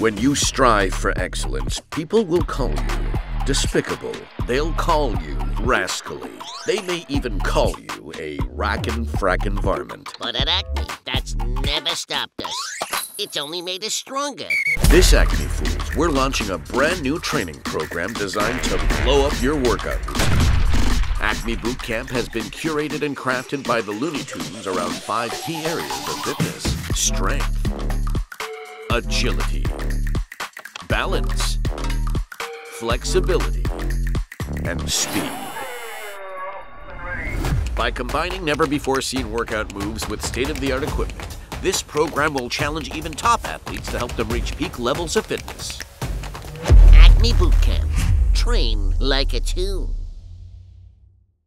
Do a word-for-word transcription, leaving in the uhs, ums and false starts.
When you strive for excellence, people will call you despicable. They'll call you rascally. They may even call you a rackin' frackin' varmint. But at Acme, that's never stopped us. It's only made us stronger. This Acme Fools, we're launching a brand new training program designed to blow up your workout. Acme Boot Camp has been curated and crafted by the Looney Tunes around five key areas of fitness: strength, agility, balance, flexibility, and speed. By combining never-before-seen workout moves with state-of-the-art equipment, this program will challenge even top athletes to help them reach peak levels of fitness. Acme Boot Camp. Train like a toon.